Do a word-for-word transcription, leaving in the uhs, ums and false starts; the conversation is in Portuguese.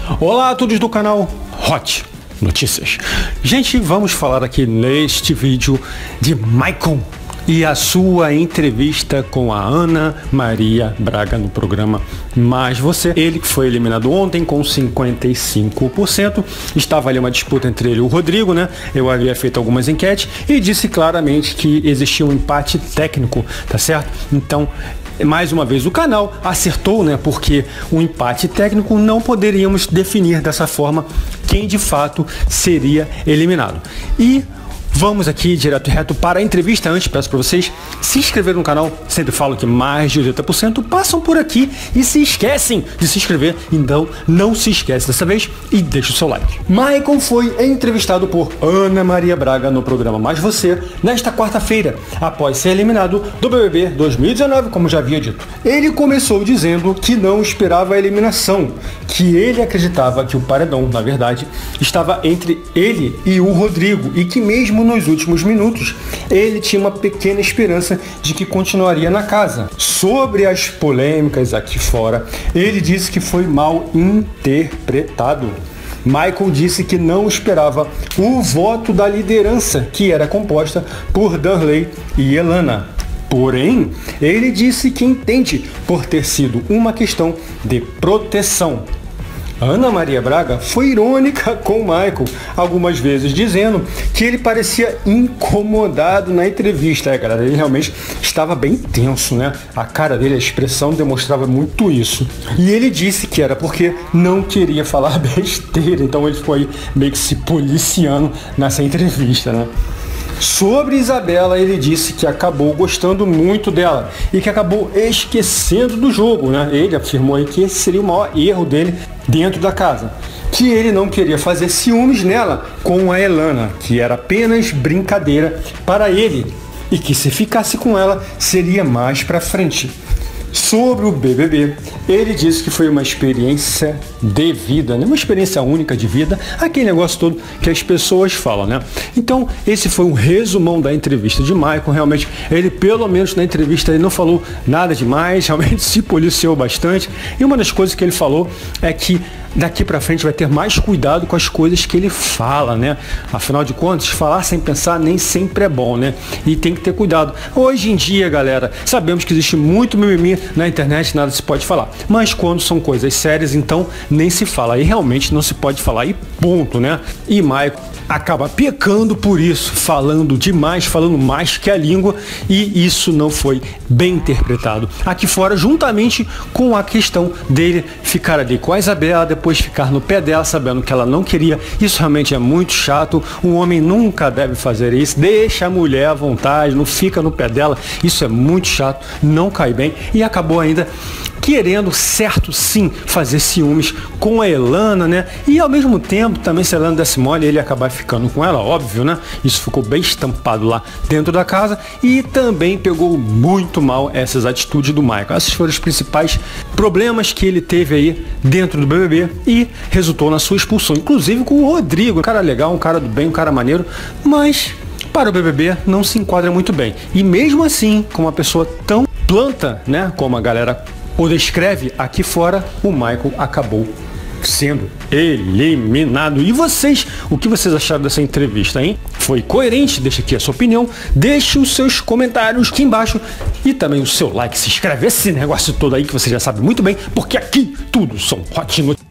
Olá a todos do canal Hot Notícias. Gente, vamos falar aqui neste vídeo de Maicon e a sua entrevista com a Ana Maria Braga no programa Mais Você. Ele que foi eliminado ontem com cinquenta e cinco por cento. Estava ali uma disputa entre ele e o Rodrigo, né? Eu havia feito algumas enquetes e disse claramente que existia um empate técnico, tá certo? Então, mais uma vez o canal acertou, né? Porque o empate técnico não poderíamos definir dessa forma quem de fato seria eliminado. E vamos aqui direto e reto para a entrevista. Antes, peço para vocês se inscreverem no canal. Sempre falo que mais de oitenta por cento passam por aqui e se esquecem de se inscrever. Então, não se esquece dessa vez e deixa o seu like. Maicon foi entrevistado por Ana Maria Braga no programa Mais Você nesta quarta-feira, após ser eliminado do B B B dois mil e dezenove, como já havia dito. Ele começou dizendo que não esperava a eliminação, que ele acreditava que o paredão, na verdade, estava entre ele e o Rodrigo e que mesmo nos últimos minutos, ele tinha uma pequena esperança de que continuaria na casa. Sobre as polêmicas aqui fora, ele disse que foi mal interpretado. Maicon disse que não esperava o voto da liderança, que era composta por Darley e Elana. Porém, ele disse que entende por ter sido uma questão de proteção. Ana Maria Braga foi irônica com Maicon, algumas vezes dizendo que ele parecia incomodado na entrevista. É, galera, ele realmente estava bem tenso, né? A cara dele, a expressão demonstrava muito isso. E ele disse que era porque não queria falar besteira, então ele foi meio que se policiando nessa entrevista, né? Sobre Isabela, ele disse que acabou gostando muito dela e que acabou esquecendo do jogo, né? Ele afirmou aí que esse seria o maior erro dele dentro da casa, que ele não queria fazer ciúmes nela com a Elana, que era apenas brincadeira para ele e que se ficasse com ela seria mais pra frente. Sobre o B B B, ele disse que foi uma experiência de vida, né? Uma experiência única de vida, aquele negócio todo que as pessoas falam, né? Então, esse foi um resumão da entrevista de Maicon. Realmente, ele, pelo menos na entrevista, ele não falou nada demais, realmente se policiou bastante. E uma das coisas que ele falou é que daqui pra frente vai ter mais cuidado com as coisas que ele fala, né? Afinal de contas, falar sem pensar nem sempre é bom, né? E tem que ter cuidado. Hoje em dia, galera, sabemos que existe muito mimimi na internet, nada se pode falar. Mas quando são coisas sérias, então nem se fala. Aí realmente não se pode falar e ponto, né? E Maicon acaba pecando por isso, falando demais, falando mais que a língua, e isso não foi bem interpretado aqui fora, juntamente com a questão dele ficar ali com a Isabela, depois ficar no pé dela, sabendo que ela não queria. Isso realmente é muito chato. Um homem nunca deve fazer isso. Deixa a mulher à vontade, não fica no pé dela. Isso é muito chato, não cai bem, e acabou ainda querendo, certo sim, fazer ciúmes com a Elana, né? E ao mesmo tempo, também se a Elana desse mole, ele ia acabar ficando com ela, óbvio, né? Isso ficou bem estampado lá dentro da casa, e também pegou muito mal essas atitudes do Maicon. Esses foram os principais problemas que ele teve aí dentro do B B B e resultou na sua expulsão, inclusive com o Rodrigo, um cara legal, um cara do bem, um cara maneiro, mas para o B B B não se enquadra muito bem. E mesmo assim, com uma pessoa tão planta, né, como a galera o descreve aqui fora, o Maicon acabou sendo eliminado. E vocês, o que vocês acharam dessa entrevista, hein? Foi coerente? Deixa aqui a sua opinião, deixe os seus comentários aqui embaixo e também o seu like, se inscreve, esse negócio todo aí que você já sabe muito bem, porque aqui tudo são Hot Notícias.